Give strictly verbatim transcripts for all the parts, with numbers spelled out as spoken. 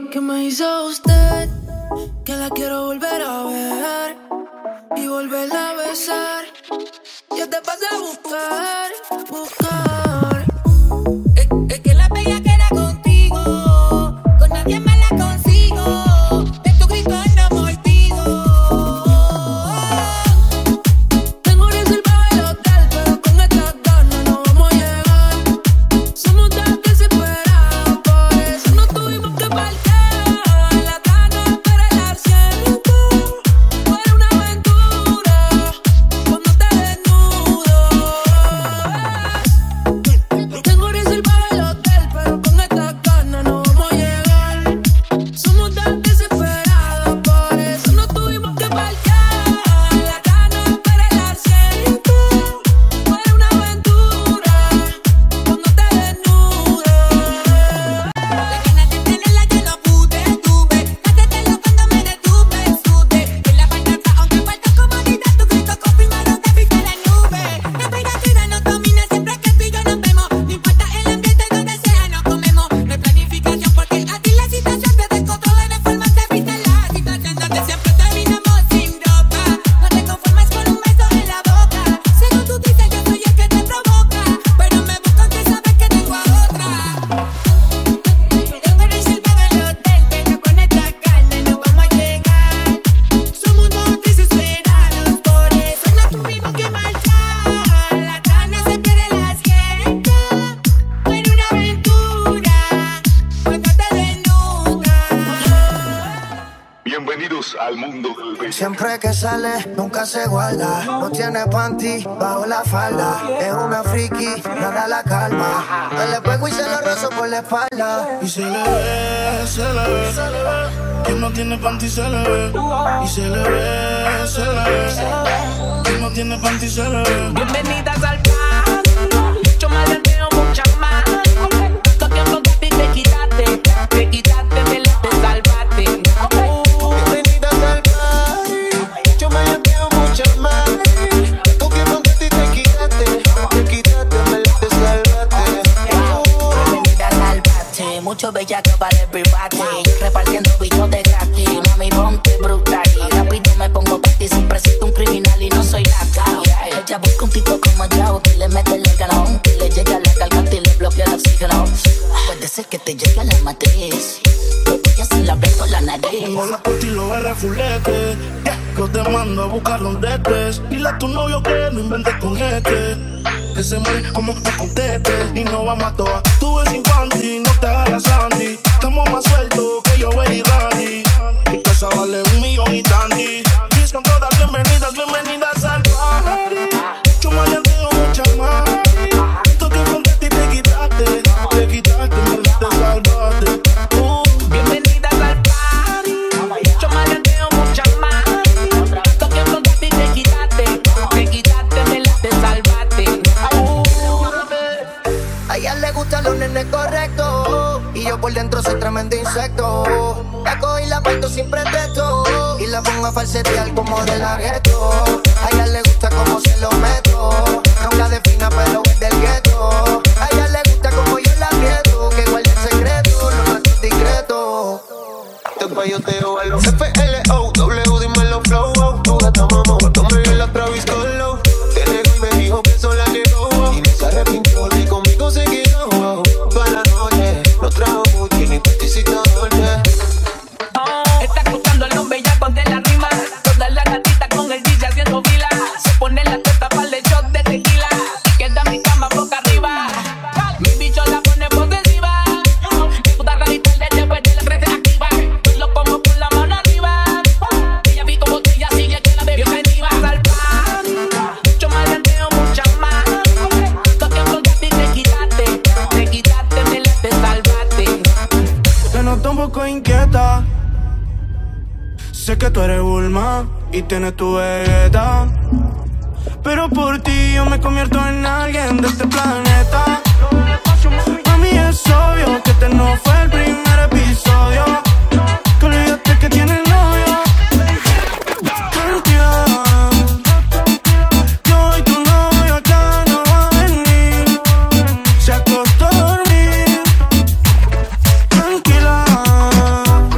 ¿Qué me hizo usted? Que la quiero volver a ver y volverla a besar. Yo te pasé a buscar, buscar. Es, es que la bella que era contigo, con nadie me la consigo. De tu grito no me olvido. Tengo reservado el hotel, pero con esta ganas no vamos a llegar. Somos tan desesperados, por eso no tuvimos que parquear. La gana para el asiento fue una aventura cuando te desnudo. Tengo reservado el hotel, pero con esta ganas no vamos a llegar. Somos tan desesperados, por eso no tuvimos que parquear. La gana para el asiento fue una aventura cuando te desnudo. La ganas de tenerla yo no pude, tuve. Hacértelo cuando me detuve, sude. En la bañata, aunque falta comodidad, tu grito confirmaron que fuiste la nube. La vida no domina siempre que tú y yo nos vemos. No importa el ambiente donde sea, nos comemos. No hay planificación porque a ti la situación te descontrola de forma te viste la situación donde siempre terminamos sin ropa. No te conformas con un beso en la boca. Según tú dices, yo soy el que te provoca, pero me busco aunque sabes que tengo a otra. Tengo reservado el hotel, pero con esta carne no vamos a llegar. Somos dos desesperados, por eso no tuvimos que marchar. La gana se pierde el asiento, fue una aventura cuando te desnudas. Bienvenidos al mundo del beso. Siempre que sale, nunca se guarda. No tiene panty bajo la falda. Es una friki, nada la calma. Me le pego y se lo rozo por la espalda. Y se le ve, se le ve, se le ve. Quien no tiene panty se le ve. Y se le ve, se le ve. Quien no tiene panty se le ve. Bienvenidas al plan. Yo me deseo muchas más. Tanto tiempo que te quitaste, te quitaste, me la te salvaste. Bienvenidas al party. Yo me le veo muchas más. Tú que con que te quitaste, te quitaste, me la te salvaste. Bienvenidas al bate, mucho bellaco para everybody. Repartiendo bichos de gratis, mami ponte brutal. Rápido me pongo para ti, siempre siento un criminal y no soy nada. Ella busca un tipo como yo, que le mete el galón, que le llega la garganta y le bloquea el oxígeno. Puede ser que te llegue a la matriz, pero voy a hacer la break con la nariz. Tengo la corte y los R fulete. Yo te mando a buscar donde estés. Dile a tu novio que no inventes con este, que se muere como que te conteste. Y no vamos a toa. Tú ves infantil, no te hagas Sandy. Estamos más sueltos que yo, y Randy. Mi casa vale un millón y tandy. Diez con todas bienvenidas, bienvenidas al party. Yo me llanteo muchas más. Esto que con ti te quitaste, te quitaste, me te salvaste. Uh. Bienvenidas al party, yo me llanteo muchas más. Tanto tiempo que te quitaste, te quitaste, me la te salvaste. A ella le gustan los nenes correctos. Y yo por dentro soy tremendo insecto. La cojo y la parto sin pretexto. Y la pongo a falsetear como de la gueto. A ella le gusta como se lo meto. No la defina pero es del gueto. A ella le gusta como yo la aprieto. Que guarde el secreto, no más discreto. Te payoteo a los F L O W, dime los flow. Tu gata mamá, cuando me vio la Travis Colo. Te negó y me dijo que son la que robo. Y no se arrepintió y conmigo se quedó. Toda la noche, no trajo mucho ni participador. Está escuchando el nombre ya con de la rima. Todas las gatitas con el D J haciendo fila. Se pone la teta para el shot de tequila. Y queda mi cama boca arriba. Mi bicho la pone posesiva. Mi puta rarita le después de la crece activa. Yo lo como con la mano arriba. Ella vi como ella sigue que la bebé bienvenidas al party. Yo me llanteo muchas más. Tanto tiempo que te quitaste, te quitaste, me la te salvaste. Te noto un poco inquieta. Sé que tú eres Bulma y tienes tu vegeta, pero por ti yo me convierto en alguien de este planeta. A mí es obvio que este no fue el primer episodio. Que olvidaste que tienes novio. Tranquila, yo y tu novio ya no va a venir. Se acostó a dormir. Tranquila,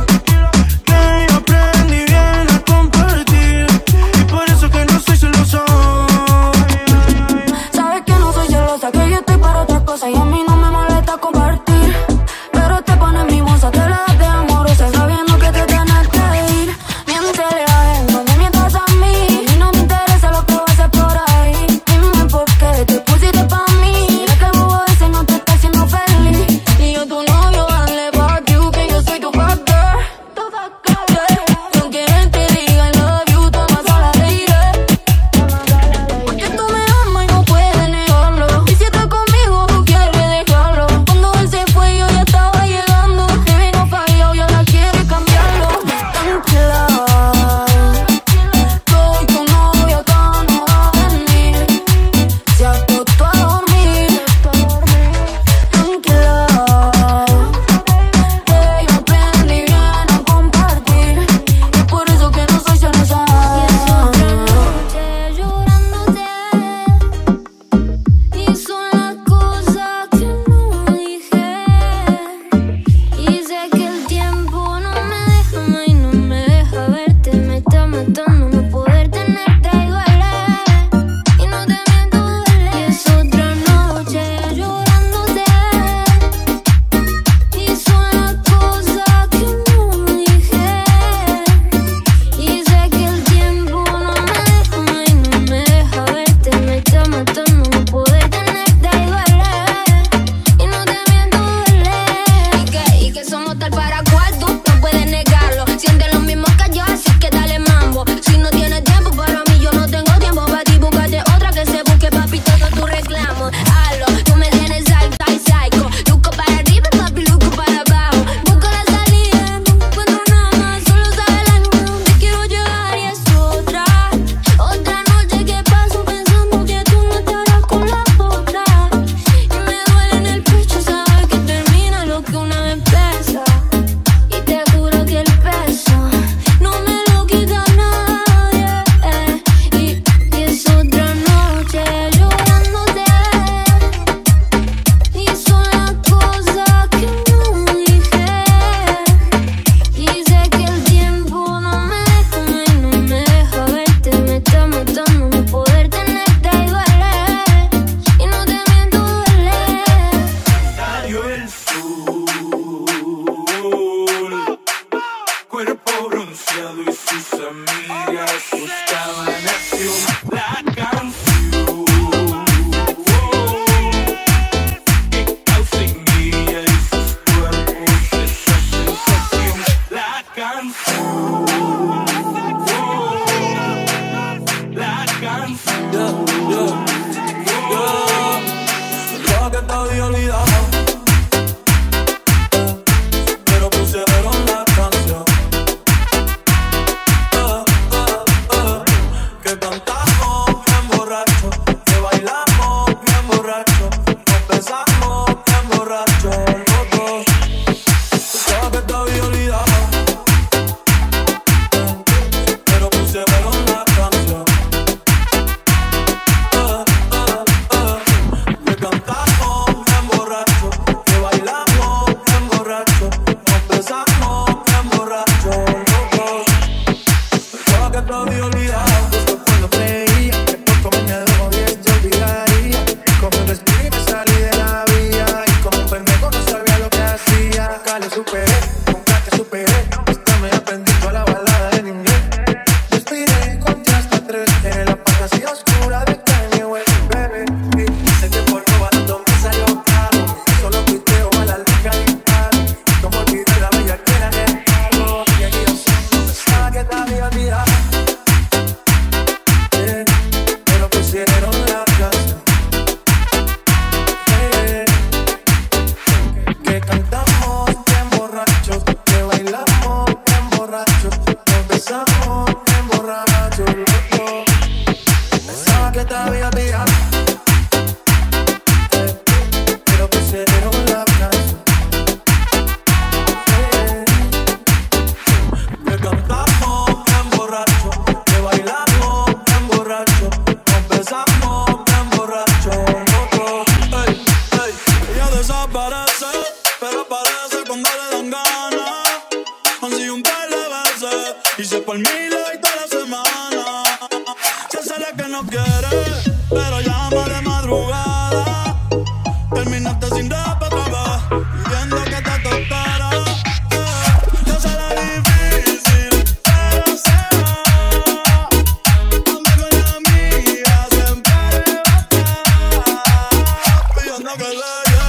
superé, nunca te superé. Hasta me aprendí toda la balada en inglés. Respiré, conté hasta tres. En la fantasía oscura de Kanye West, bebé. Y sé que por no barato me salió caro. Solo tuiteo a la lija disparo. Como olvidé la bella que era en el carro. Y aquí yo sé, no pensaba que te había olvidado. Eh, pero pusieron la casa. Eh, que cantamos bien borrachos, que bailamos bien borrachos, nos besamos bien borrachos, loco. Pensaba que te había olvidado, eh, pero pusieron la casa. Eh, que cantamos bien borrachos, que bailamos bien borrachos, nos besamos bien borrachos, loco. Ey, ey, ella desaparece, pero aparece cuando le dan ganas. Han sido un par de veces y se por mil hoy toda la semana. Se sabe que no quiere, pero llama de madrugada. Terminaste sin ropa otra vez, pidiendo que te tocara. Eh, yo sé la difícil, pero se va. Ando con la amiga, siempre arrebatada, pidiendo que le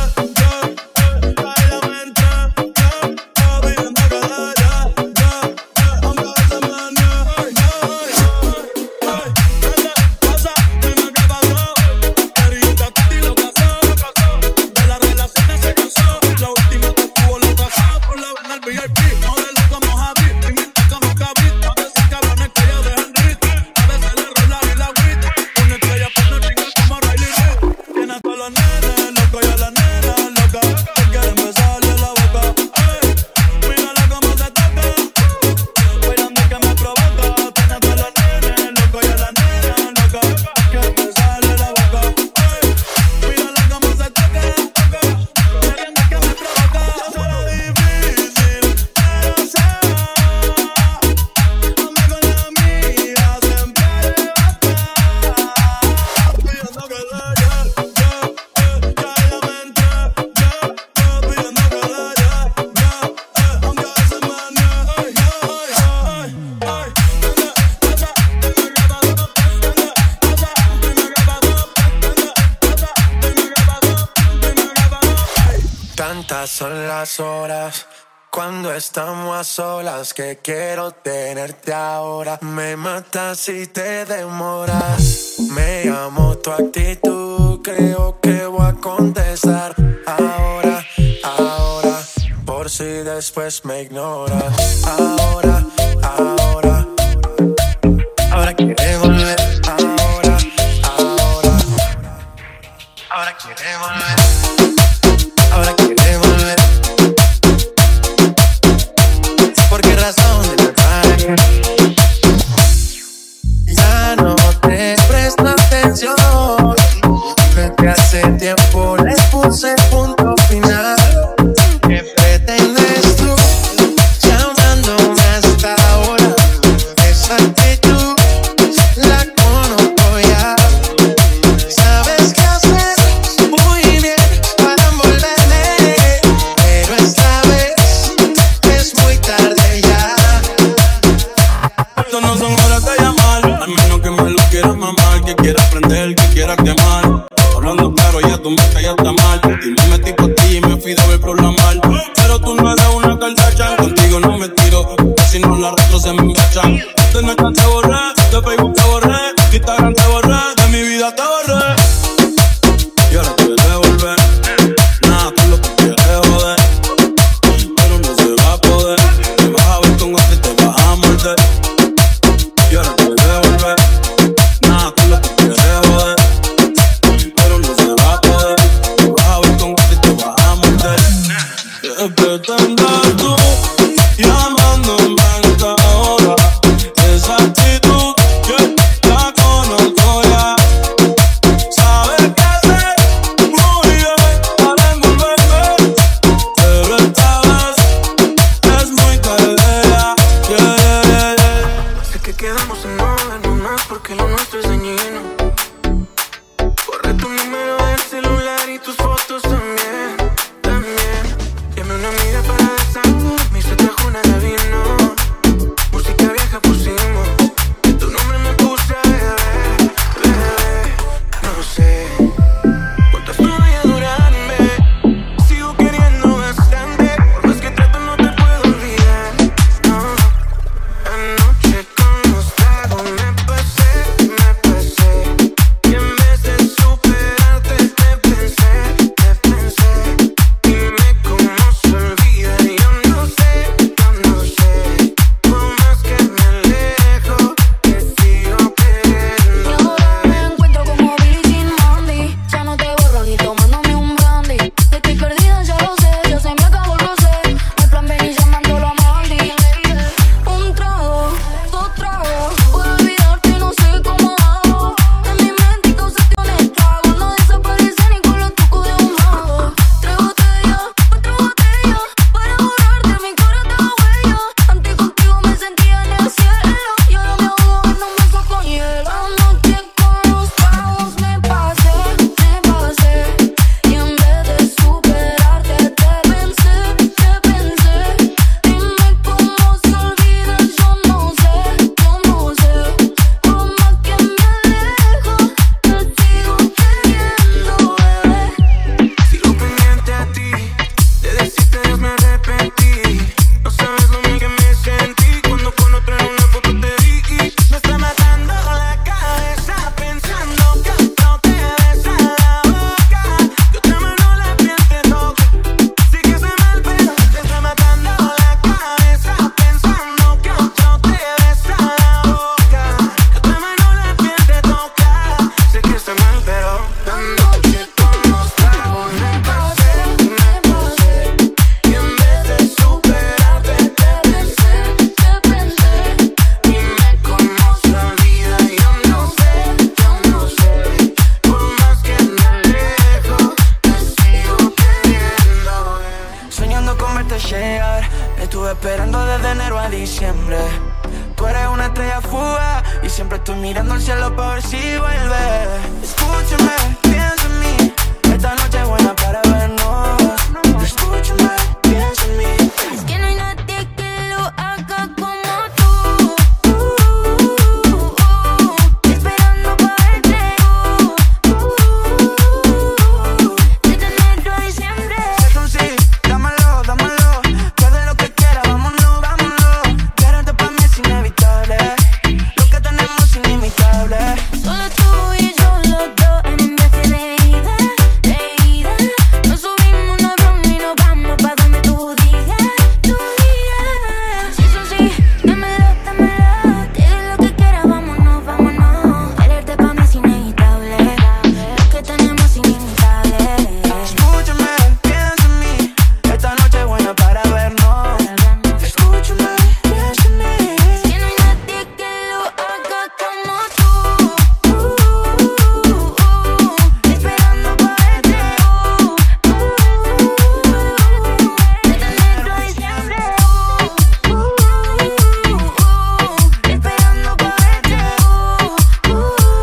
tantas son las horas cuando estamos a solas que quiero tenerte ahora. Me matas si te demoras. Me llamo tu actitud, creo que voy a contestar ahora, ahora, por si después me ignoras. Ahora, ahora, ahora quiere volver. Ahora, ahora, ahora quiere volver. Ahora quiere volver. ¿Por qué razón de verdad? Ya no te presto atención. Desde hace tiempo les puse punto final. ¿Qué pretendes tú llamándome hasta ahora? Esa actitud la conozco ya. Sabes qué hacer muy bien para envolverme, pero esta vez es muy tarde ya. Esto no son horas de llamar, al menos que me lo quieras mamar, que quieras prender, que quieras quemar. Hablando claro, ya tu mente ya está mal. Y me metí por ti y me fui de ver programar. Pero tú no eres una Kardashian, contigo no me tiro, casi no la arrastro, se me enganchan. De Snapchat te borré, de Facebook te borré, de Instagram te borré, de mi vida te borré. Y ahora quieres volver, nada, tú lo que quieres joder, pero no se va a poder. Te vas a ver con otro y te vas a morder. Y ahora quieres volver, nada, tú lo que quieres joder, pero no se va a poder. Te vas a ver con otro y te vas a morder. ¿Qué pretendes tú llamándome hasta ahora? Esa actitud que la conozco ya. Sabes qué hacer muy bien para envolverme, pero esta vez es muy tarde ya. Yeah, yeah, yeah. Sé que quedamos en no vernos más porque lo nuestro es dañino. Borré tu número del celular y tus fotos también, también. Llame a una amiga para desactivar. llegar. Estuve esperando desde enero a diciembre. Tú eres una estrella fugaz y siempre estoy mirando al cielo para ver si vuelve. Escúchame, piensa en mí. Esta noche es buena para vernos. Escúchame, piensa en mí. Es que no hay nadie que lo haga como tú. Uh, uh, uh, uh, esperando pa' verte. Uh, uh, uh, desde enero a diciembre. Es un sí, dámelo, dámelo. Puede lo que quieras, vámonos, vámonos. Quédate pa' mí es inevitable. Lo que tenemos es inimitable. Solo tú y yo los dos en un viaje de ida, de ida. Nos subimos un avión y nos vamos pa' donde tú digas, tú digas. Si es un sí, dámelo, dámelo. Dile lo que quieras, vámonos, vámonos. Quererte pa' mí es inevitable. Lo que tenemos es inimitable. Escúchame, piensa en mí. Esta noche es buena para vernos. Escúchame, piensa en mí. Es que no hay nadie que lo haga como tú. Uh, uh, uh, uh, esperando pa' verte. Uh, uh, uh, desde enero a diciembre. Uh, uh, uh, uh, esperando pa' verte. Uh, uh,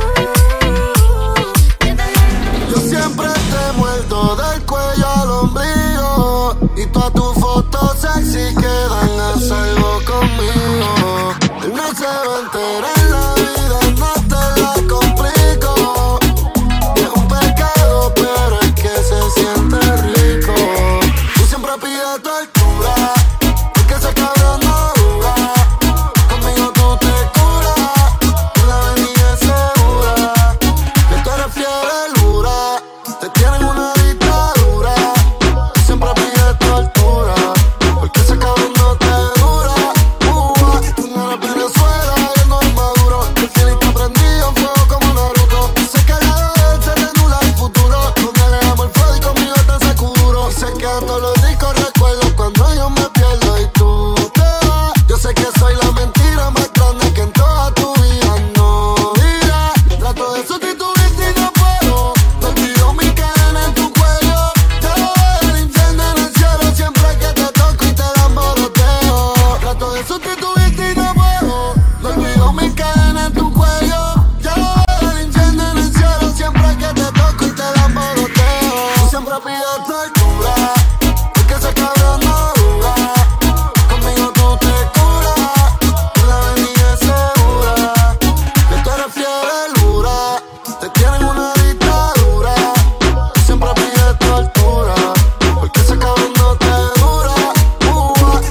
desde enero. Yo siempre te muerdo del cuello al ombligo y todas tus fotos sexy quedan a salvo conmigo. Él no se va a enterar en la vida, no te la complico. Y es un pecado, pero es que se siente rico. Tú siempre pides tu altura, porque ese cabrón no dura. Conmigo tú te curas, en la avenida es segura. Que tú eres fiel, dura, te tienen una dictadura. Tú siempre pides tu altura, porque ese cabrón no te dura. Uva, tú no eres Venezuela, yo no eres Maduro. El feeling está prendido en fuego como Naruto. Sé que al lado de él se regula el futuro. Donde le damos el fuego y conmigo estás seguro. Y sé que a todos los ricos recuerdo cuando yo me pierdo y tú te vas. Yo sé que soy la mentira más grande que en toda tu vida no dirás. Trato de sustituirte y no puedo. Me olvido mi cadena en tu cuello. Te voy al infierno en el cielo siempre que te toco y te da moroteo. Trato de sustituirte y no puedo. Me olvido mi cadena en tu cuello. Te voy al infierno en el cielo siempre que te toco y te da moroteo. Tú siempre pides tu altura, porque ese cabrón no dura. Conmigo tú te curas, en la avenida es segura. Que tú eres fiel, dura, te tienen una dictadura. Tú siempre pides tu altura, porque ese cabrón no te dura. Uva.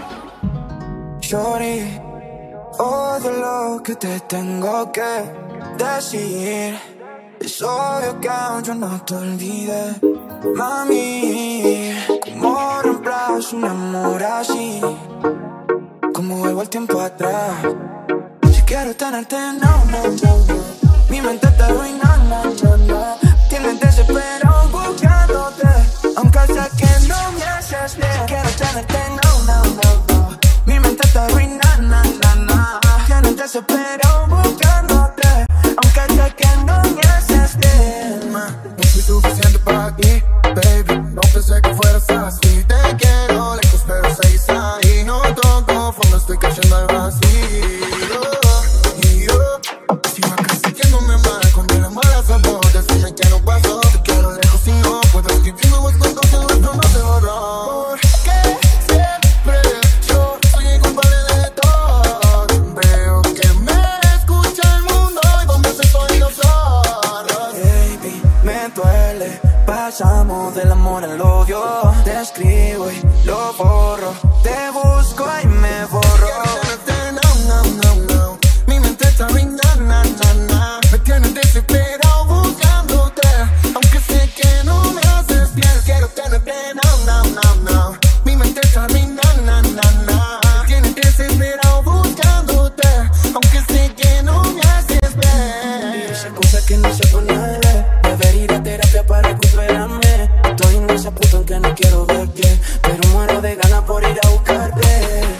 Shorty, odio lo que te tengo que decir. Es obvio que aún yo no te olvidé. Mami, ¿cómo reemplazo un amor así? ¿Cómo vuelvo el tiempo atrás? Si quiero tenerte, no, no, no, no. Mi mente te arruina, no, no, no. Tienes desesperado buscándote, aunque sé que no me haces bien. Si quiero tenerte, no, no, no, no. Mi mente te arruina, na, na, na. Tienes desesperado buscándote, aunque sé que no me haces bien. No fui suficiente para ti, baby. No pensé que fueras así. Te quiero lejos, pero seguís ahí. No toco fondo, estoy cayendo al vacío. Y yo, si vas casi que no me mal, con las malas a vos, decime que no pasó. Te quiero lejos y no puedo escribir nuevos cuentos que nuestro no se borró. Porque siempre yo soy el culpable de todo. Veo que me escucha el mundo y donde estoy los ojos. Baby, me duele, pasamos del amor al odio. Te escribo y lo borro, te busco y me borro. No, no, no, mi mente está arruinada, na, na, na. Me tienes desesperado buscándote, aunque sé que no me haces bien. Quiero tenerte, no, no, no, no. Mi mente está arruinada, na, na, na. Me tienes desesperado buscándote, aunque sé que no me haces bien. Dice cosas que no sé ponerle. Debería ir a terapia para recuperarme. Estoy en ese punto en que no quiero verte, pero muero de ganas por ir a buscarte.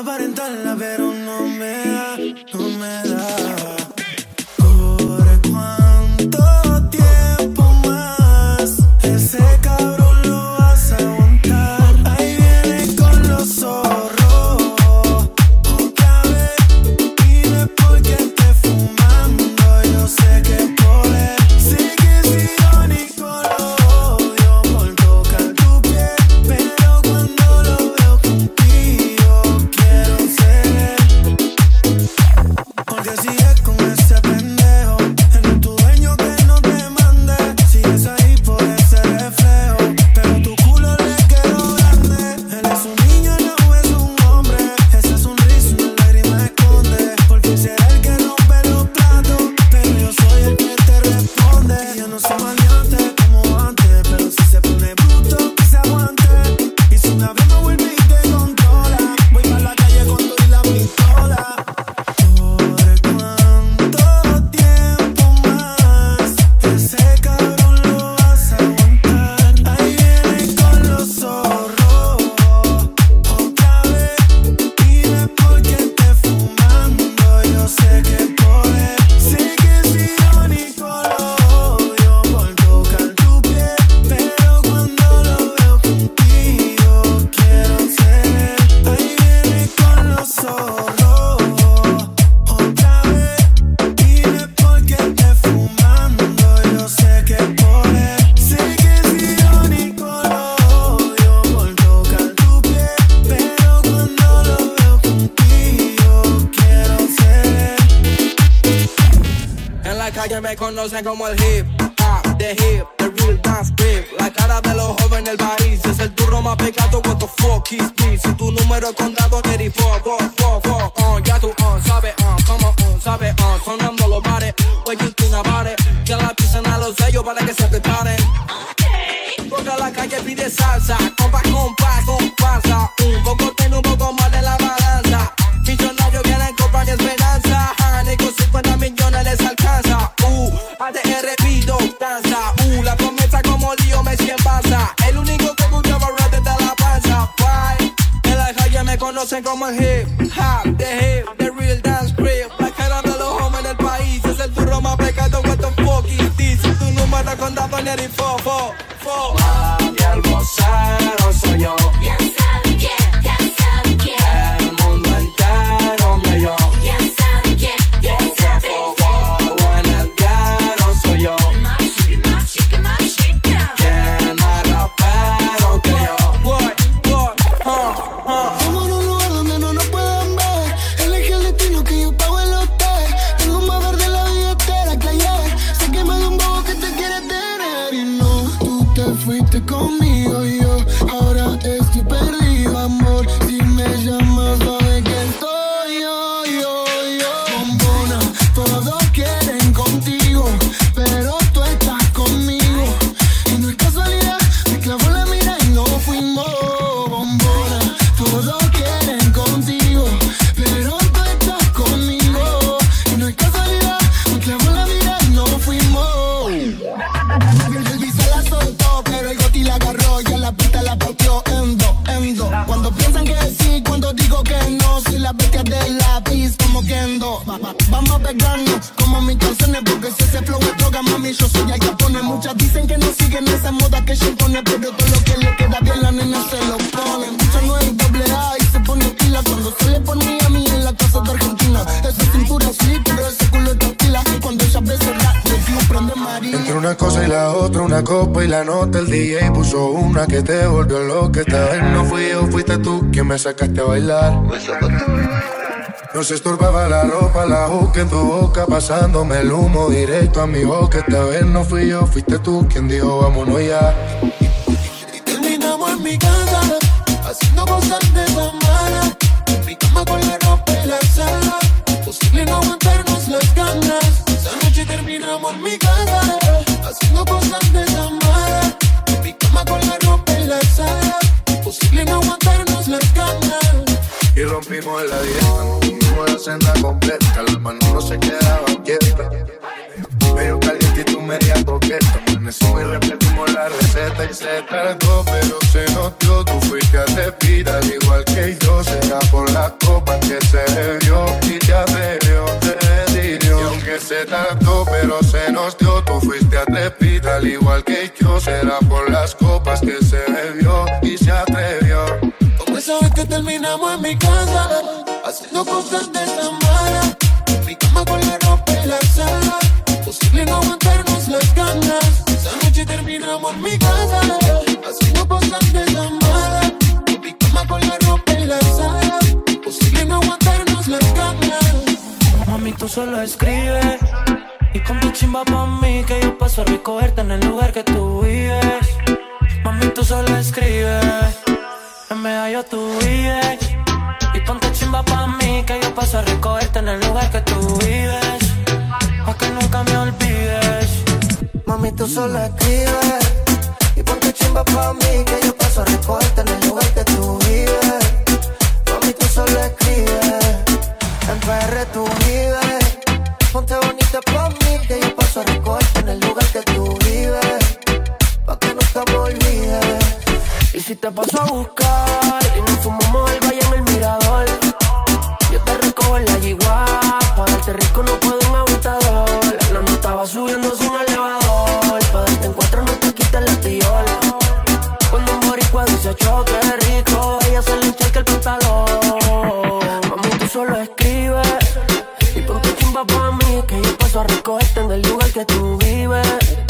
aparentarla, pero no me da, no me da. ¿Por cuánto tiempo más ese cabrón lo vas a aguantar? Ahí viene con los zorros otra vez. Dime por qué te fumando. Yo sé que por él. Sé que es irónico, lo odio por tocar tu piel, pero cuando lo veo contigo quiero ser él. Porque sigues con ese pendejo, eres tu dueño que no te mande. Sigues ahí por ese reflejo, pero tu culo le quedó grande. Él es un niño, no es un hombre. Esa sonrisa una lágrima esconde. Porque será el que rompe los platos, pero yo soy el que te responde. Y yo no soy maleante como antes, pero si se pone bruto que se aguante. Y si una vez me vuelve y te controla, voy pa' la calle con todo y la pistola. ¿Por cuánto tiempo más ese cabrón lo vas a aguantar? Ahí viene con los zorros otra vez. Dime por qué te fumando. Yo sé que por él. Sé que es irónico, lo odio por tocar tu piel, pero cuando lo veo contigo quiero ser él. Ahí viene con los zorros otra vez. Dime por qué te fumando. Yo sé que por él. Sé que es irónico, lo odio por tocar tu piel, pero cuando lo veo contigo quiero ser él. En la calle me conocen como el hip hop, the hip, the real dance grip. La cara de los jóvenes del país es el turro más pegado. What the fuck is this? Si tu número es condado, Jerry, fuck, fuck, fuck, fuck, on. Ya tú, on, sabe, on, como, on, sabe, on. Sonando los bares, wey, you think about it. Que la pisen a los sellos para que se preparen. Porque la calle pide salsa, compa, compa, comparsa. Un poco tiene un poco más de la balanza. Millonarios quieren comprar mi esperanza. A Nico cincuenta millones les alcanza. Uh, A D R pido danza. Uh, la promesa como lío me cien pasa. El único que escuchaba rap desde la panza. Bye. En la calle me conocen como el hip hop, the hip, the real dance grip. La cara de los jóvenes del país es el turro más pecado. What the fuck is this? Si tu número con Dapper y fo, fo, fo. Mami, el vocero soy yo. Ya saben quién, ya saben quién. El mundo entero me oyó. Ya saben quién, ya saben quién. En el diario soy yo. Más chica, más chica, más chica. Quien más rapero que yo. What, what, huh, huh. Estamos en un lugar donde no nos pueden ver. Elige el destino que yo pago el hotel. Tengo más verde la billetera que ayer. Sé que me dio un bobo que te quiere tener. Y no, tú te fuiste conmigo y yo ahora estoy perdido, amor. Si me llamas, sabes que estoy yo, yo, yo. Bombona, todos quieren contigo, pero tú estás conmigo. Y no es casualidad, me clavó la mira y no fuimos. Bombona, todos quieren contigo, pero tú estás conmigo. Y no es casualidad, me clavó la mira y no fuimos. El visa la soltó, pero el goti la agarró y en la pista la partió endo, endo. Cuando piensan que sí, cuando digo que no, si la bestia del lápiz como Kendo. Va- va- Vamos a pegarnos como mis canciones, porque si ese flow es droga, mami, yo soy el que pone. Muchas dicen que no siguen esa moda que se impone, pero todo lo que le queda bien la nena se lo pone. Mucha no es doble A y se pone pila cuando se le pone a mí en la casa de Argentina. Esa cintura es lit, pero ese culo es tequila. Y cuando ella besa el rap, el club prende María. Entre una cosa y la otra, una copa y la nota, el D J puso una que te volvió loca. Esta vez no fui yo, fuiste tú quien me sacaste a bailar. No se estorbaba la ropa, la juca en tu boca, pasándome el humo directo a mi boca. Esta vez no fui yo, fuiste tú quien dijo vámonos ya. Y terminamos en mi casa, haciendo cosas de tan malas. En mi cama con la ropa y la sala, posible no aguantarnos las ganas. Esa noche terminamos en mi casa, haciendo cosas de tan malas. En mi cama con la ropa y la sala, posible no aguantarnos las ganas. Y rompimos en la dieta, la senda completa, las manos no se quedaban quietas. Medio caliente y tú media coqueta. Amanecimos y repetimos la receta y se tardó, pero se notó. Tú fuiste a Tepita, al igual que yo. Será por la copa que se bebió y te atrevió, te delirio. Y aunque se tardó, pero se nos dio. Tú fuiste a Tepita, al igual que yo. Será por las copas que se bebió y se atrevió. Como esa vez que terminamos en mi casa, haciendo cosas de esa mala. Mi cama con la ropa y la sala. Posible no aguantarnos las ganas. Esa noche terminamos en mi casa, haciendo cosas de esa mala. Mi cama con la ropa y la sala. Posible no aguantarnos las ganas. Mami, tú solo escribes y con tu chimba pa' mí, que yo paso a recogerte en el lugar que tú vives. Mami, tú solo escribes, en medallo tú vives. Y ponte chimba pa' mí, que yo paso a recogerte en el lugar que tú vives, pa' que nunca me olvides. Mami, tú solo escribes y ponte chimba pa' mí, que yo paso a recogerte en el lugar que tú vives. Mami, tú solo escribes, en P R tú vives. Ponte bonita pa' mí, que yo paso a recogerte en el lugar que tú vives, pa' que nunca me olvides. Y si te paso a buscar y nos fumamos el valle en el mirador, yo te recojo en la yigua, pa' darte rico no puedo un agotador. La nota va subiendo sin elevador, pa' darte en cuatro no te quita el latillol. Cuando un boricua dice choque rico, ella se le hincha el pantalón. Mami, tú solo escribes y ponte chimba pa' mí, que yo paso a recogerte en el lugar que tú vives.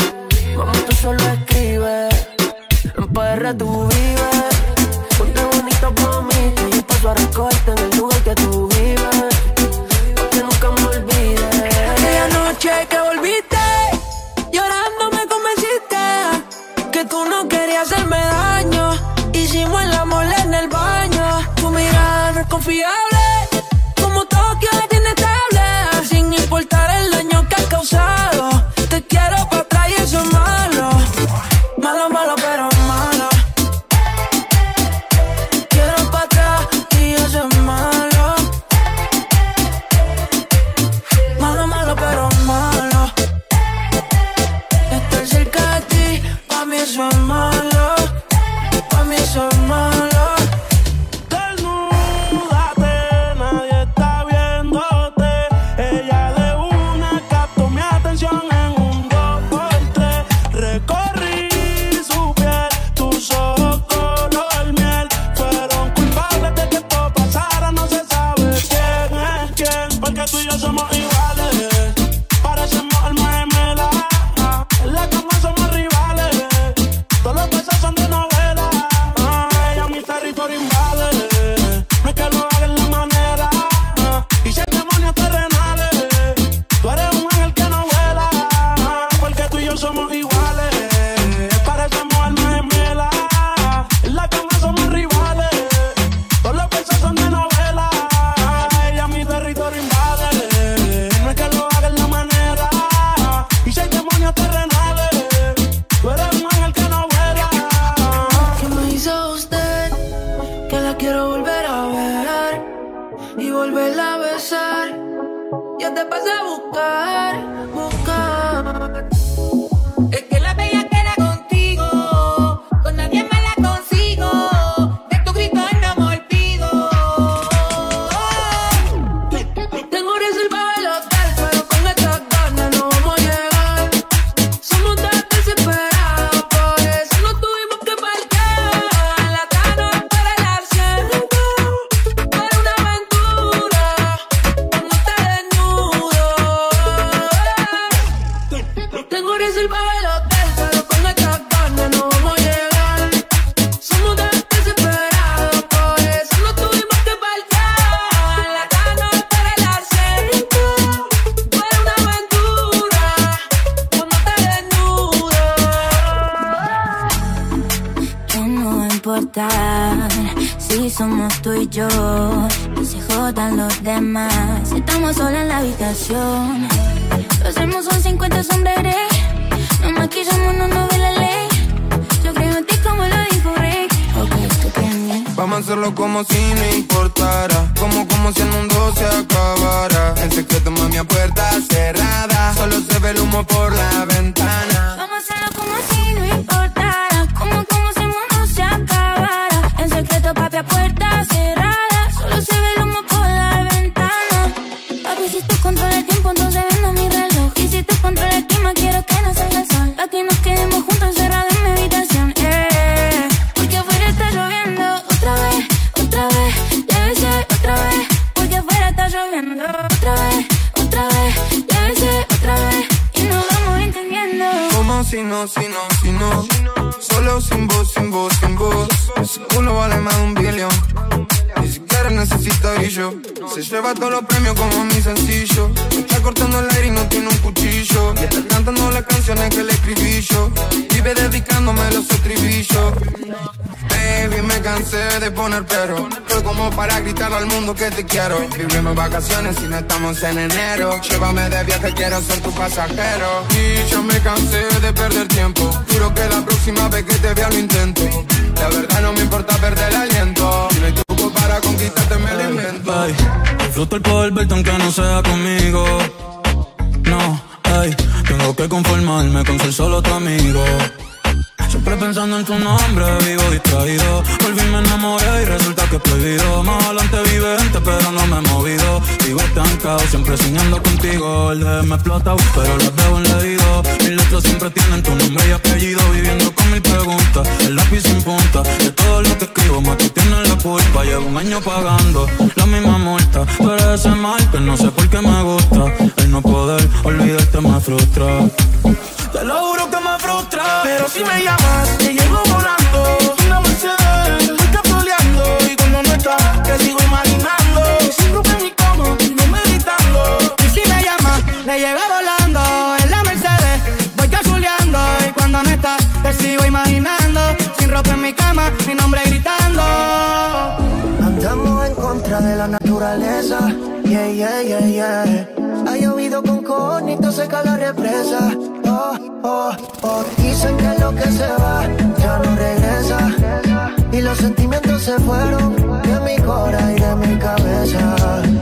Mami, tú solo escribes, en P R tú vives. Ponte bonita pa' mí, que yo paso a recogerte en el lugar que tú vives, pa' que nunca me olvides. Aquella noche que volviste, llorando me convenciste que tú no querías hacerme daño. Hicimos el amor en el baño. Tu mirada no es confiable, como Tokio la tiene estable. Sin importar el daño que has causado, te quiero pa' atrás y eso es malo. Malo, malo, pero malo. Quiero pa' atrás y eso es malo. Malo, malo, pero malo. Estar cerca de ti, pa' mí eso es malo. Pa' mí eso es malo. Si somos tú y yo, que se jodan los demás. Estamos solos en la habitación, lo hacemos son cincuenta sombreros. No maquillamos, no nos ve la ley. Yo creo en ti como lo dijo Rick. Okay, tú también. Vamos a hacerlo como si no importara, como como si el mundo se acabara. En secreto, mami, a puerta cerrada, solo se ve el humo por la ventana. pa' que nos quedemos juntos encerrados en mi habitación, eh. Porque afuera está lloviendo otra vez, otra vez. Llévese otra vez, porque afuera está lloviendo otra vez, otra vez. Llévese otra vez y nos vamos entendiendo. Como si no, si no, si no. Solo sin voz, sin voz, sin voz. Ese culo vale más de un billón. Ni siquiera necesita brillo. Se lleva todos los premios como mi sencillo. Me está cortando el aire y no tiene un cuchillo. Y está cantando las canciones que le escribí yo. Vive dedicándome los estribillos. Baby, me cansé de poner pero. Estoy como para gritar al mundo que te quiero. Vivimos vacaciones y no estamos en enero. Llévame de viaje, quiero ser tu pasajero. Y ya me cansé de perder tiempo. Juro que la próxima vez que te vea lo intento. La verdad no me importa perder el aliento. Si no hay truco para conquistarte me lo invento. Ay, disfruto el poder verte aunque no sea conmigo. No, ay, tengo que conformarme con ser solo tu amigo. Siempre pensando en tu nombre, vivo distraído. Volví, me enamoré y resulta que es prohibido. Más adelante vive gente, pero no me he movido. Vivo estancado, siempre soñando contigo. El de me explota, pero las veo en leído. Mis letras siempre tienen tu nombre y apellido. Viviendo con mil preguntas, el lápiz sin punta. De todo lo que escribo, más tú tienes la culpa. Llevo un año pagando la misma multa. Pero ese mal que no sé por qué me gusta. El no poder olvidarte me frustra. Te lo juro que me frustra. Pero si me llamas, te llego volando. Una Mercedes, voy capsuleando. Y cuando no estás, te sigo imaginando. Y sin ropa en mi cama, y no meditando. Y si me llamas, le llego volando. En la Mercedes, voy capsuleando. Y cuando no estás, te sigo imaginando. Sin ropa en mi cama, mi nombre gritando. Andamos en contra de la naturaleza. Yeah, yeah, yeah, yeah. Ha llovido con conito, seca la represa. Oh, oh, oh. Dicen que lo que se va ya no regresa. Y los sentimientos se fueron de mi cora y de mi cabeza.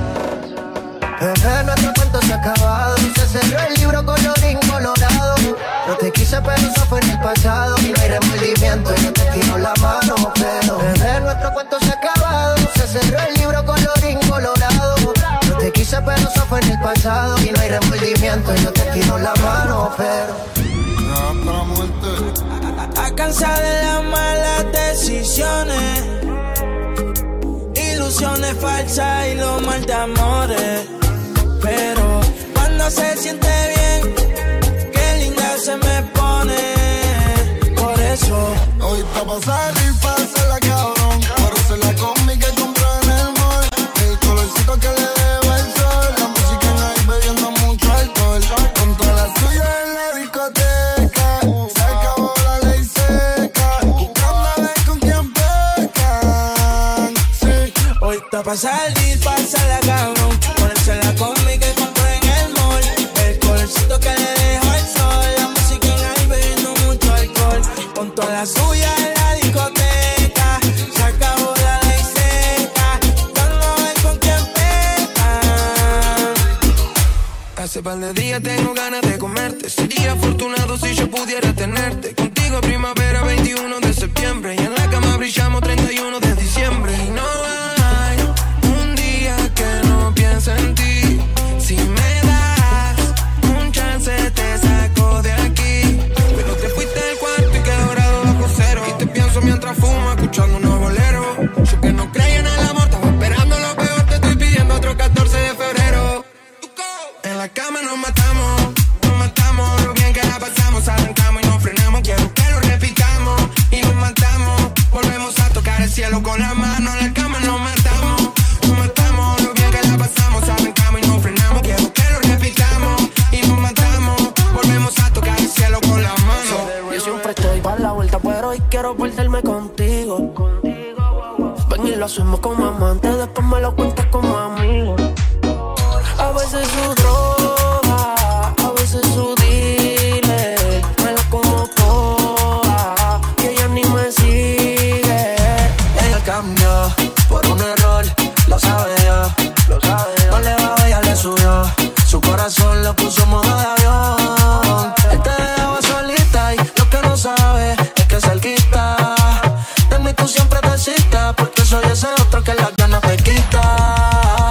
Bebé, nuestro cuento se ha acabado. Se cerró el libro colorín colorado. No te quise, pero eso fue en el pasado. Y no hay remordimiento, yo te tiro la mano, pero bebé, nuestro cuento se ha acabado. Se cerró el libro colorín colorado. No te quise, pero eso fue en el pasado. Y no hay remordimiento, yo te tiro la mano, pero a cansar de las malas decisiones, ilusiones falsas y los mal de amores. Pero cuando se siente bien, qué linda se me pone. Por eso hoy está pa' salir, pasa la cabrón. Por hacer la combi que compré en el mall. El colorcito que le debo al sol. La música en ahí bebiendo mucho alcohol. Con todas las suyas en la discoteca. Se acabó la ley seca. Buscando a ver con quién pecan. Sí. hoy está pa' salir, pasa la cabrón. Ponerse la combi que compré en el mall. El colorcito que le dejo al sol. La música en ahí bebiendo mucho alcohol. Con todas las suyas en la discoteca. Se acabó la ley seca. Cuando ven con quién pecan. Hace par de días tengo ganas de comerte. Sería afortunado si yo pudiera tenerte. Contigo primavera veintiuno de septiembre. Y en la cama brillamos treinta y uno de diciembre. Y no hay un día que no piense en ti. Si me das un chance te saco de aquí. Pero te fuiste del cuarto y quedó dorado bajo cero. Y te pienso mientras fumo escuchando unos boleros. Yo que no creía en el amor, estaba esperando lo peor. Te estoy pidiendo otro catorce de febrero. En la cama nos matamos, nos matamos. Lo bien que la pasamos, arrancamos y nos frenamos. Quiero que lo repitamos y nos matamos. Volvemos a tocar el cielo con la mano. En la cama nos matamos, nos matamos. Lo bien que la pasamos, arrancamos y nos frenamos. Quiero que lo repitamos y nos matamos. Volvemos a tocar el cielo con la mano. Yo siempre estoy para la vuelta, pero hoy quiero perderme contigo. Ven y lo hacemos como amantes, después me lo cuentas como amigo. A veces su droga, a veces su dealer. Me lo como toda y ella ni me sigue. Ella cambió por un error, lo sabe yo, lo sabe yo. No le bajó, ella le subió. Su corazón lo puso en modo de avión. Él te dejaba solita y lo que no sabe es que cerquita de mí tú siempre te citas. Porque soy ese otro que las ganas te quita.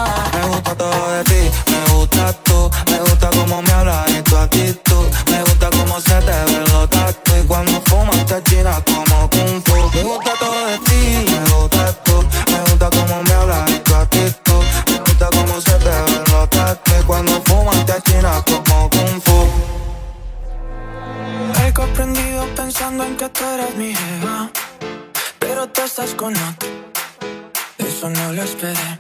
dominas como Kung Fu. Algo aprendido pensando en que tú eras mi jeva, pero tú estás con otro, eso no lo esperé.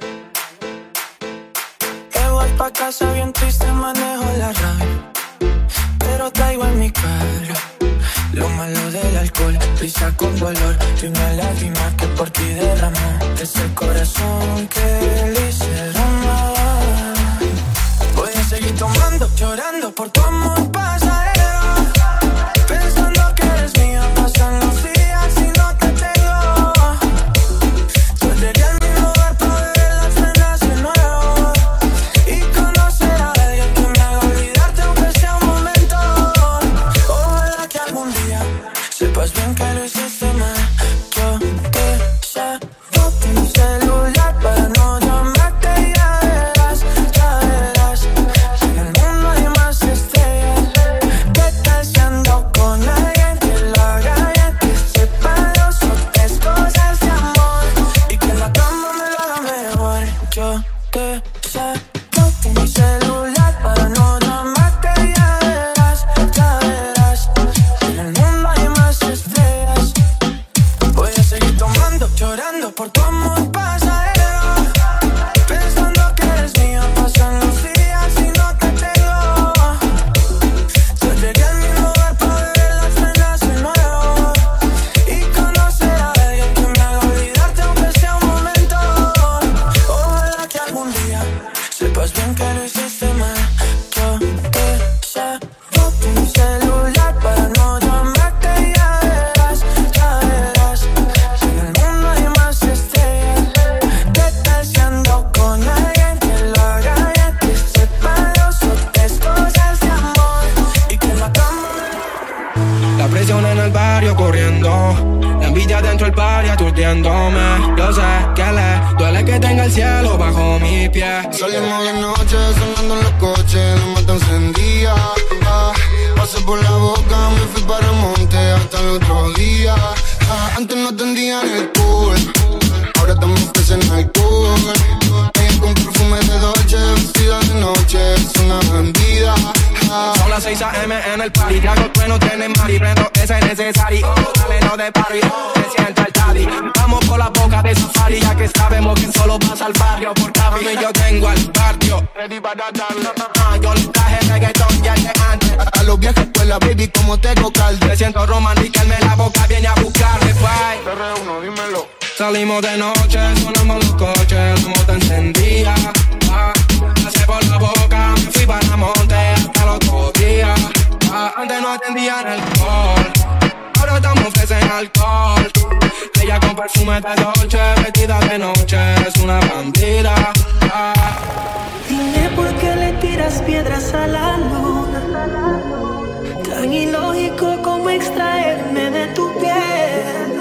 Me voy pa' casa bien triste, manejo la radio, pero traigo en mi carro lo malo del alcohol, risa con dolor y una lágrima que por ti derramó. Es el corazón que le hicieron mal. Voy a seguir tomando, llorando por tu amor pasajero, pensando que eres mía. Pasan los días y no te tengo. Yo llegué a mi lugar para beber las penas de nuevo y conocer a alguien que me haga olvidarte aunque sea un momento. Ojalá que algún día sepas bien que lo hiciste mal. Yo te saco mi celular para no llamarte, ya verás, ya verás. En el mundo hay más estrellas. ¿Qué tal si ando con alguien que lo haga bien, que sepa dos o tres cosas de amor y que en la cama me lo haga mejor? Yo te saco mi celular para no llamarte, ya verás, ya verás. En el mundo hay más estrellas. Voy a seguir tomando, llorando por tu amor pasajero, pensando que eres mío. Pasan los días y no te tengo. Yo llegué a mi lugar para beber las penas de nuevo y conocer a alguien que me haga olvidarte aunque sea un momento. Ojalá que algún día sepas bien que lo hiciste mal. Yo te saco mi celular para no llamarte, ya verás, ya verás. En el mundo hay más estrellas. ¿Qué tal si ando con alguien que lo haga bien, que sepa dos o tres cosas de amor y que en la cama me... La presión en el barrio corriendo, la envidia dentro del barrio aturdiéndome. Yo sé que le duele que tenga el cielo bajo mi pie. Salimos de noche sonando en los coches, la mata encendía. Ah, pasé por la boca, me fui para el monte hasta el otro día. Ah, antes no tendían el cool, ahora también ofrecen alcohol. Ella con perfume de Dolce, vestida de noche, es una bandida. Ah, Son las seis a eme en el party, trago trueno, tiene mari, prendo ese necesario. Dale, no de party, te siento el taddy. Vamos por la boca de safari, ya que sabemos que solo pasa al barrio por cabi. Y yo tengo al barrio ready para darle. Ah, yo le traje reggaetón ya de antes. a los viajes por la baby como tengo caldo. Me siento romántica, me la boca viene a buscarme, bye. T R uno, dímelo. Salimos de noche, sonamos los coches, la moto encendía. Ah, pasé por la boca, me fui para monte hasta el otro día. Ah, antes no atendían alcohol, ahora estamos ofrecen alcohol. Ella con perfume de Dolce, vestida de noche, es una bandida. Ah. Dime por qué le tiras piedras a la luna, tan ilógico como extraerme de tu piel.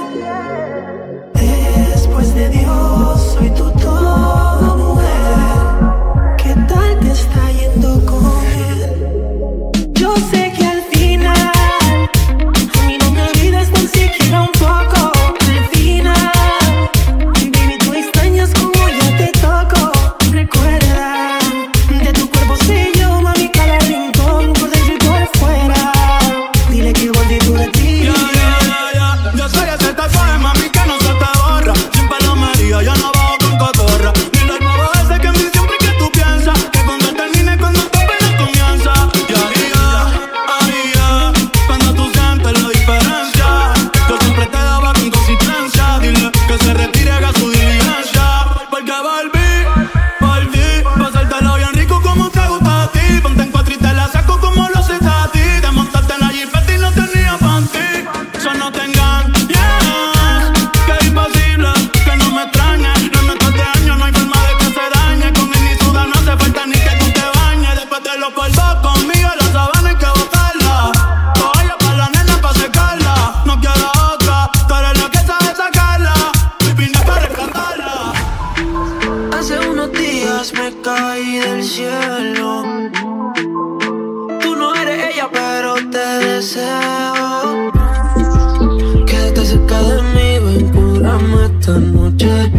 Después de Dios, soy tu toda mujer. ¿Qué tal te está yendo con él? Yo sé que al final a mí no me olvidas tan siquiera un poco. Al final, baby, tú extrañas como yo te toco. Recuerda, de tu cuerpo sé yo, mami, cada rincón, por dentro y por fuera. Dile que volví tú de ti. Ya, ya, ya, ya. Yo soy ese tatuaje, mami, que no se te borra. Sin palomería, yo no bajo con cotorra. Ni el bobo ese que me siempre que tú piensas, que cuando termine, cuando tu pena comienza. Ya, ya, ay, ya. Cuando tú sientes la diferencia, yo siempre te daba con consistencia. Dile que se retire, haga su diligencia. Porque volví, volví, pasártelo bien rico como te gusta a ti. Ponte en cuatro y te la saco como lo haces a ti. Te montaste en la jipeta y no tenía pa' ti. Eso no te engañes, que es imposible que no me extrañes. No me de años, no hay forma de que se dañe. Con él ni suda, no hace falta ni que tú te bañes. Después de los polvos conmigo, la sabana hay que botarla. Toalla pa' la nena pa' secarla. No quiero otra, tú eres la que sabe sacarla. Mi pinta para rescatarla. Hace unos días me caí del cielo. Tú no eres ella, pero te deseo. Quédate cerca de mí, ven, cúrame esta noche.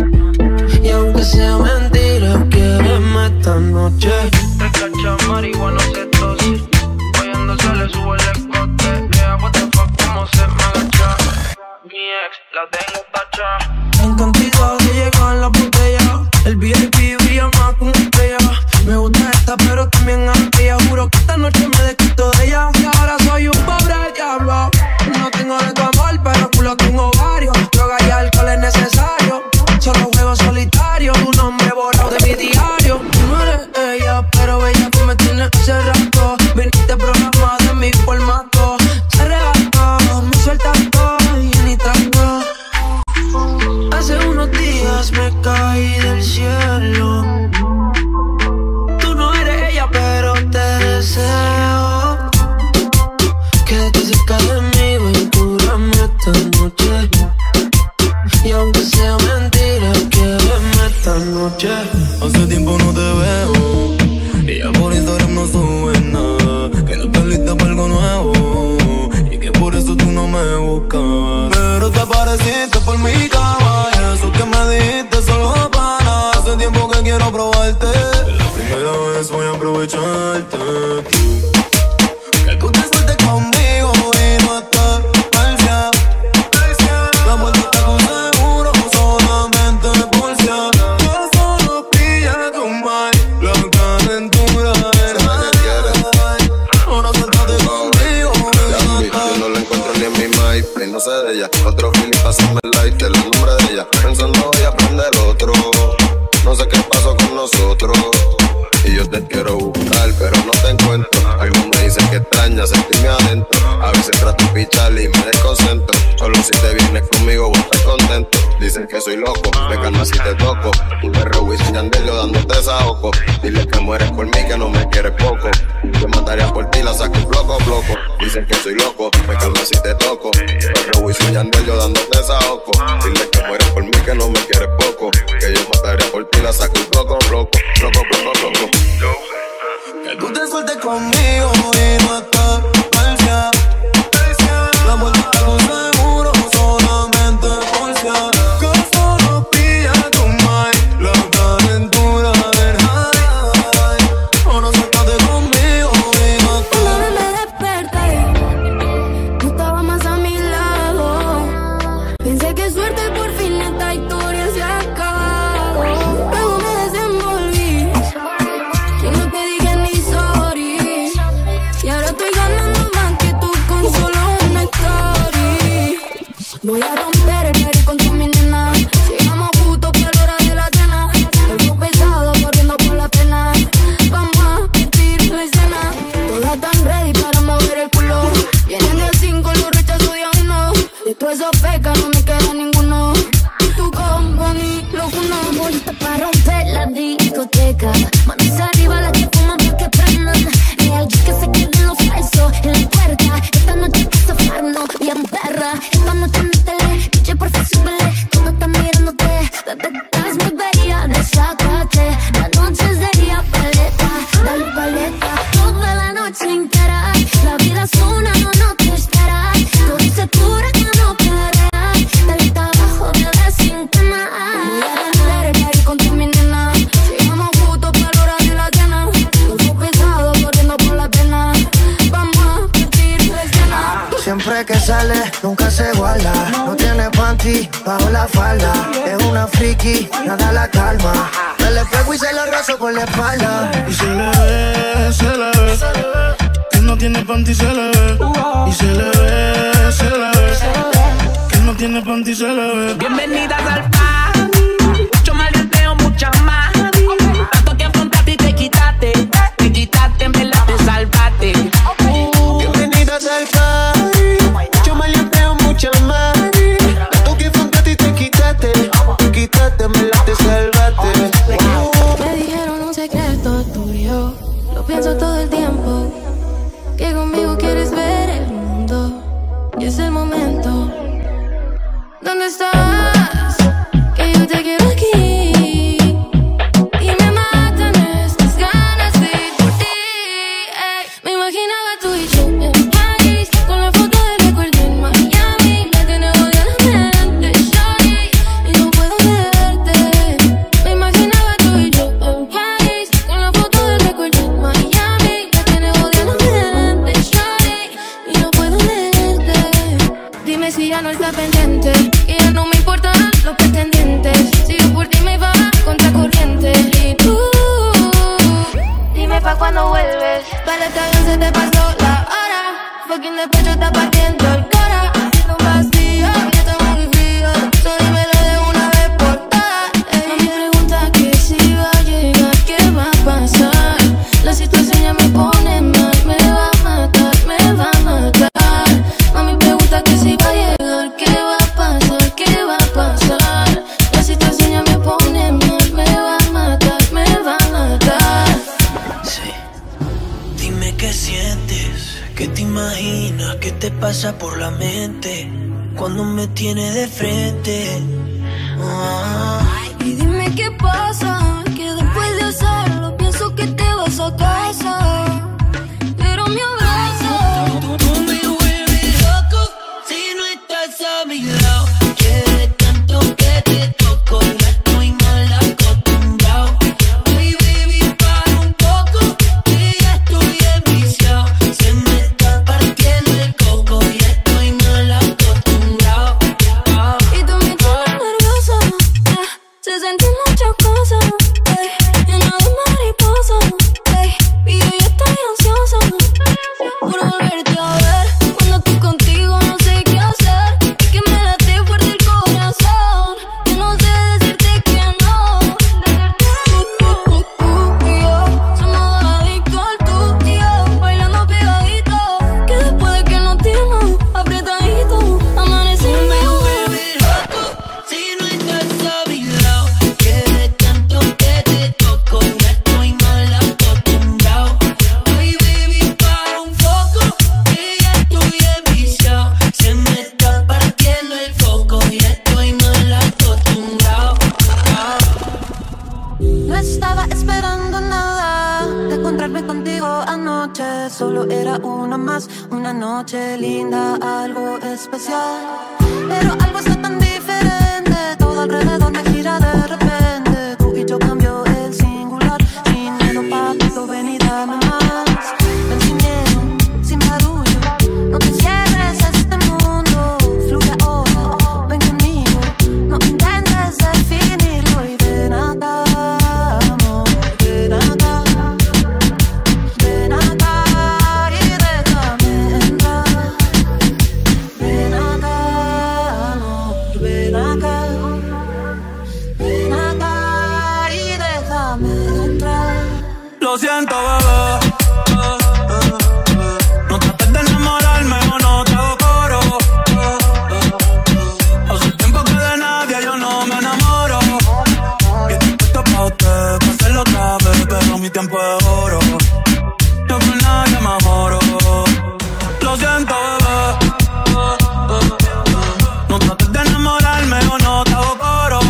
Y aunque sea mentira, quiéreme esta noche. Te cacha marihuana brilla más que una estrella. Me gusta esta, pero también aquella. Juro que esta noche me desquito de ella. Y ahora soy un pobre diablo. No tengo de tu amor, pero culo tengo varios. Droga y alcohol es necesario. Solo juego solitario. Tu nombre borrado de mi diario. Tú no eres ella, pero ella tú me tienes ese rato. Viniste programa de mi formato. Se regaló, me suelta todo y ni trato. Hace unos días me caí del cielo. Tú no eres ella, pero te deseo. Quédate cerca de mí, ven, cúrame esta noche. Y aunque sea mentira, quédame esta noche. Hace tiempo no te veo y ya por Instagram no subes nada. Que no estás lista para algo nuevo y que por eso tú no me buscabas. Pero te apareciste por mi cama y eso que me dijiste solo para. Hace tiempo que quiero probarte. La primera vez voy a aprovecharte. Que tú te sueltes conmigo y no estás falsa. La vuelta con seguro solamente por si acaso solo pilla tu mind. La calentura era ahora suéltate conmigo. Yo no la encuentro ni en mi mind, y no sé de ella. Otro feeling, pásame el light, el nombre de ella. Pensando voy a aprender otro. No sé qué pasó con nosotros. Y yo te quiero buscar, pero no te encuentro. Algo me dice que extraña sentirme adentro. A veces trato de pichar y me desconcentro. Solo si te vienes conmigo voy a estar contento. Dicen que soy loco, me calma si te toco. Un perro Wisin y Yandel yo dándote saoco. Dile que mueres por mí, que no me quieres poco. Yo mataría por ti, la saco bloco, bloco. Dicen que soy loco, me calma si te toco. Perro Wisin y Yandel yo dándote saoco. Dile que mueres por mí, que no me quieres poco. Que yo mataría por ti, la saco bloco, bloco. Bloco, bloco, bloco. Que tú te sueltes conmigo y no estás falsa. La vuelta con seguro solamente por si acaso no pilla tu mind. La calentura del high. Ahora suéltate conmigo y no estás. Una vez me desperté, no estaba más a mi lado. Pensé que suerte por fin esta historia se acabó. Luego me desenvolví y no te dije ni sorry. Y ahora estoy ganando más que tú con solo una story. Voy a romper el party con tu mi nena. Llegamos justo que a la hora de la cena. Algo pesado corriendo por la pena. Vamos a repetir la escena. Todas tan ready para mover el culo. Vienen de cinco, los rechazo de a uno. De todo eso feca no me queda ninguno. Tu combo ni lo uno. Bolita para romper la discoteca. Manos arriba las que fuman pa' que prendan. Y alguien que se quede en los falsos. En la puerta, esta noche hay que zafarnos. Bien perra, esta noche métele. D J por fin súbele. Cuando estás mirándote, bebé estás muy bella. Desácate, la noche es de día. Paleta, dale paleta. Toda la noche entera. La vida es una, no, no te espera. Tú dices dura que no paras. Dale abajo, bebé sin tema. Voy a romper el party con tu mi nena. Llegamos justo para la hora de la cena. Todo pesado corriendo por la pena. Vamos a repetir la escena. Siempre que sale, nunca se guarda. No tiene panty bajo la falda. Es una friki, nada la calma. Me le pego y se lo rozo por la espalda. Y se le ve, se le ve que no tiene panty, se le ve. Y se le ve, se le ve que no tiene panty, se le ve. Bienvenidas al party. Mucho maleanteo, mucha más. Tanto que afrontaste y te quitaste. Te quitaste, en verdad te salvaste. Bienvenidas al party. Mucho maleanteo, mucha más. Tanto que afrontaste y te quitaste. Te quitaste, me la te salvaste. Me dijeron un secreto tuyo. Lo pienso todo el tiempo. Que conmigo quieres ver el mundo. Y es el momento. ¿Dónde estás? Que yo te quiero aquí. Y me matan estas ganas de ir por ti. Ey, me imaginaba tú y yo en París. Con la foto de recuerdo en Miami. Me tiene odio en la mente, shawty. Y no puedo verte. Me imaginaba tú y yo en París. Con la foto de recuerdo en Miami. Me tiene odio en la mente, shawty. Y no puedo verte. Dime si ya no está pendiente. Que ya no me importa está bien, se te pasó la hora. Fucking de pecho está partiendo el cara. No vacío, yo estoy muy frío. So dímelo de una vez por todas. Mami pregunta que si va a llegar, ¿qué va a pasar? La situación ya me pone mal, me va a matar, me va a matar. Mami pregunta que si va a llegar, ¿qué va a pasar? ¿Qué va a pasar? La situación ya me pone mal, me va a matar, me va a matar. Sí. Dime qué sientes, qué te imaginas, qué te pasa por la mente cuando me tienes de frente. Ah. Y dime qué pasa, que después de hacerlo pienso que te vas a casa. Pero me abraza. Tú, tú me vuelves loco si no estás a mi lado. Quieres tanto que te toco, ya estoy mal acostumbrado. Ay, baby, para un poco, que ya estoy enviciado. Se me está partiendo el coco, ya estoy mal acostumbrado. Y tú me tienes nerviosa, eh, se sienten muchas cosas, eh, llena de mariposas, eh, y yo ya estoy ansiosa por volverte a ver. Cuando estoy contigo no sé qué hacer, es que me late fuerte el corazón. Yo no sé decirte que no. Tú, tú, tú, tú y yo somos adictos al tú y yo, bailando pegadito, que después de que nos dimos apretadito, amanecimos. Me vuelves loco si no estás a mi lado. Quieres tanto que te toco, ya estoy mal acostumbrado. Ay, baby, para un poco, que ya estoy enviciado. Se me está partiendo el foco, ya estoy mal acostumbrado. No estaba esperando nada de encontrarme contigo anoche. Solo era una más, una noche linda, algo especial. Pero algo está tan diferente, todo alrededor me gira de repente. Tú y yo cambio el singular, sin miedo, papito, ven y dame más. Ven sin miedo, sin barullo, no te cierres a este mundo. Fluye ahora, ven conmigo, no intentes definirlo. Y ven acá, amor, ven acá, ven acá y déjame entrar. Ven acá, amor, ven acá, ven acá y déjame entrar. Lo siento, bebé. No trates de enamorarme o no te hago coro. Hace tiempo que de nadie yo no me enamoro. Y estoy puesto pa' usted, pa' hacerlo otra vez, pero mi tiempo es oro. Yo con nadie me amoro. Lo siento, bebé. No trates de enamorarme o no te hago coro.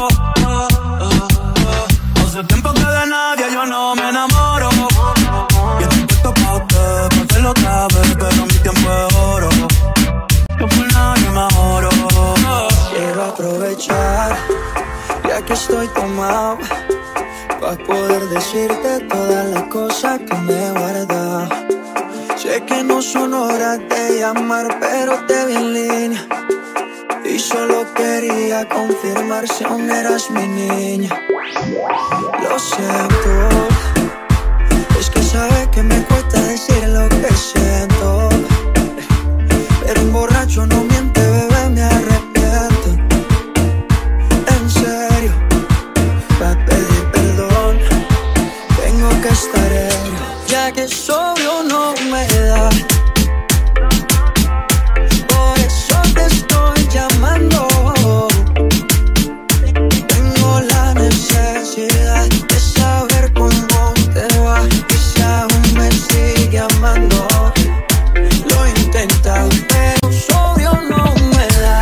Hace tiempo que de nadie yo no me enamoro. Y estoy puesto pa' usted, pa' hacerlo otra vez, pero mi tiempo es oro. Yo por nadie me amoro. Quiero aprovechar, ya que estoy tomado, pa' poder decirte todas las cosas que me he guardado. Sé que no son horas de llamar, pero te vi en línea y solo quería confirmar si aún eras mi niña. Lo siento, es que sabes que me cuesta decir lo que siento, pero un borracho no miente, bebé, me arrepiento. En serio, para pedir perdón tengo que estar ebrio, ya que sobrio no me da. Por eso te estoy llamando. Tengo la necesidad de saber cómo te va y si aún me sigue amando. Lo he intentado, pero sobrio no me da.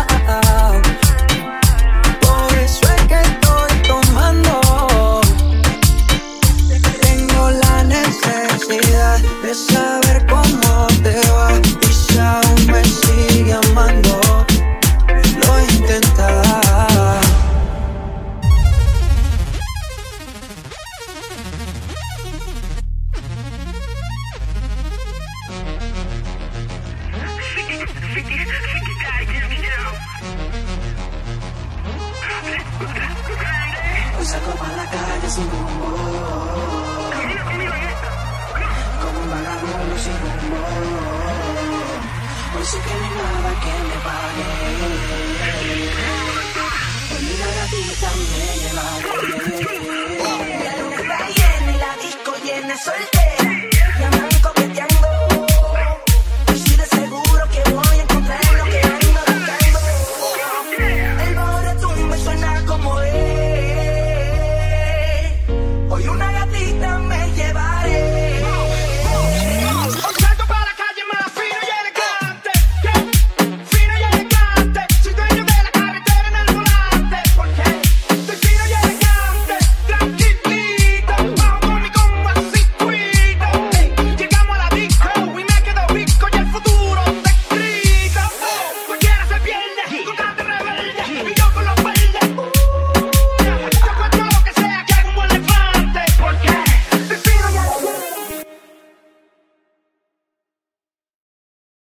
Por eso es que estoy tomando. Tengo la necesidad de saber cómo te va y si aún me sigue amando. Lo he intentado. Hoy saco pa' la calle sin rumbo, como un vagabundo. que me pague. Con una gatita me llevaré. La luna está llena y la disco llena, soltera.